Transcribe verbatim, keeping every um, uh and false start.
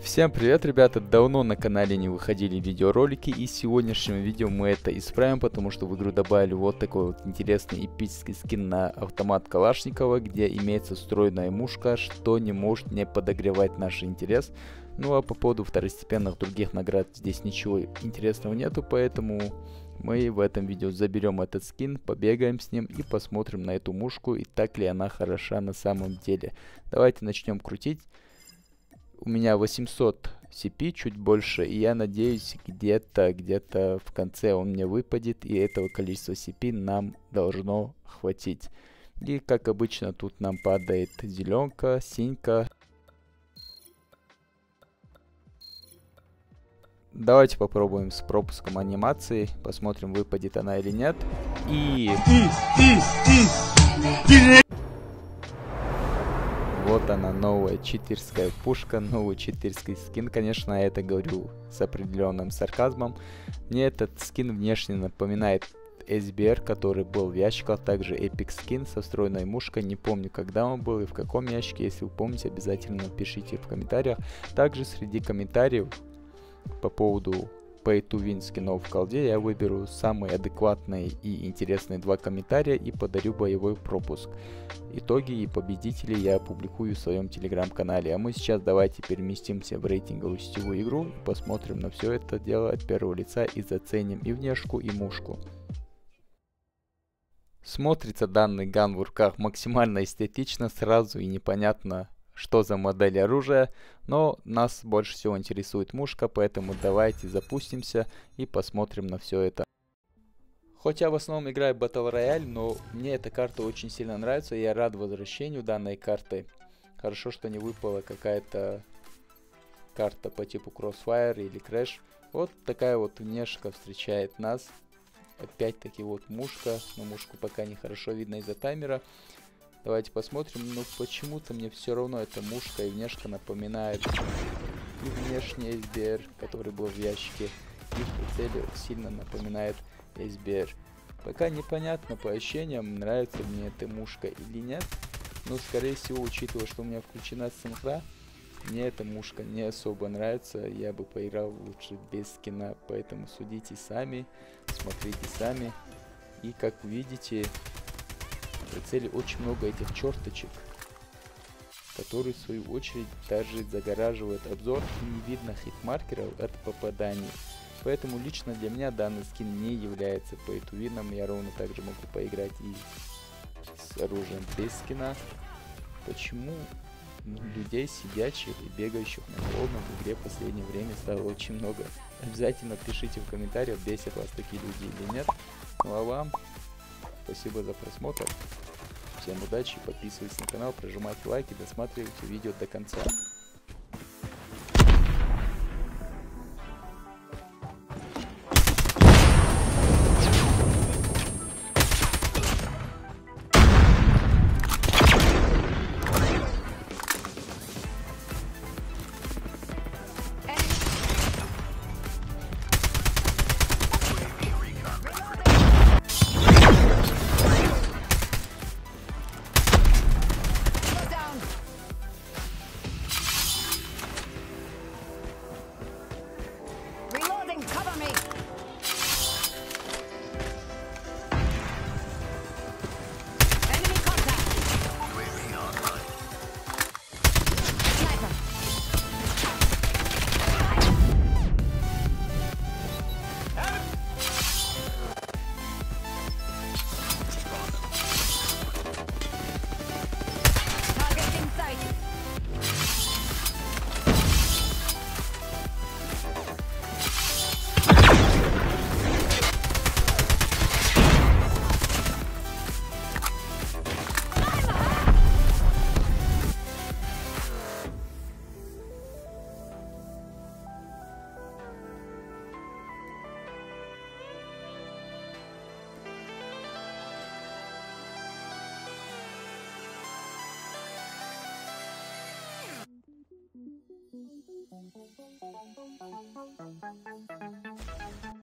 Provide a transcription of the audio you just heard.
Всем привет, ребята! Давно на канале не выходили видеоролики, и в сегодняшнем видео мы это исправим, потому что в игру добавили вот такой вот интересный эпический скин на автомат Калашникова, где имеется встроенная мушка, что не может не подогревать наш интерес. Ну а по поводу второстепенных других наград здесь ничего интересного нету, поэтому мы в этом видео заберем этот скин, побегаем с ним и посмотрим на эту мушку, и так ли она хороша на самом деле. Давайте начнем крутить. У меня восемьсот си пи, чуть больше, и я надеюсь, где-то где-то в конце он мне выпадет, и этого количества си пи нам должно хватить. И как обычно тут нам падает зеленка, синька. Давайте попробуем с пропуском анимации, посмотрим, выпадет она или нет. И... Вот она, новая читерская пушка, новый читерский скин. Конечно, я это говорю с определенным сарказмом. Мне этот скин внешне напоминает эс би ар, который был в ящиках, также Epic Skin со встроенной мушкой. Не помню, когда он был и в каком ящике. Если вы помните, обязательно пишите в комментариях. Также среди комментариев по поводу Pay to Win скинов в колде я выберу самые адекватные и интересные два комментария и подарю боевой пропуск. Итоги и победителей я опубликую в своем телеграм-канале. А мы сейчас давайте переместимся в рейтинговую сетевую игру, посмотрим на все это дело от первого лица и заценим и внешку, и мушку. Смотрится данный ган в руках максимально эстетично, сразу и непонятно, что за модель оружия, но нас больше всего интересует мушка, поэтому давайте запустимся и посмотрим на все это. Хоть я в основном играю Battle Royale, но мне эта карта очень сильно нравится, и я рад возвращению данной карты. Хорошо, что не выпала какая-то карта по типу Crossfire или Crash. Вот такая вот внешка встречает нас. Опять-таки вот мушка, но мушку пока не хорошо видно из-за таймера. Давайте посмотрим, но почему-то мне все равно эта мушка и внешка напоминает и внешний эс би ар, который был в ящике, и в прицеле сильно напоминает эс би ар. Пока непонятно по ощущениям, нравится мне эта мушка или нет, но скорее всего, учитывая, что у меня включена синхра, мне эта мушка не особо нравится, я бы поиграл лучше без скина, поэтому судите сами, смотрите сами, и как вы видите, в прицеле очень много этих черточек, которые в свою очередь даже загораживают обзор, и не видно хитмаркеров от попаданий. Поэтому лично для меня данный скин не является пэй-ту-вином. Я ровно также могу поиграть и с оружием без скина. Почему людей сидящих и бегающих на холодном в игре в последнее время стало очень много? Обязательно пишите в комментариях, бесят вас такие люди или нет. Ну а вам спасибо за просмотр. Всем удачи, подписывайтесь на канал, прожимайте лайки, досматривайте видео до конца.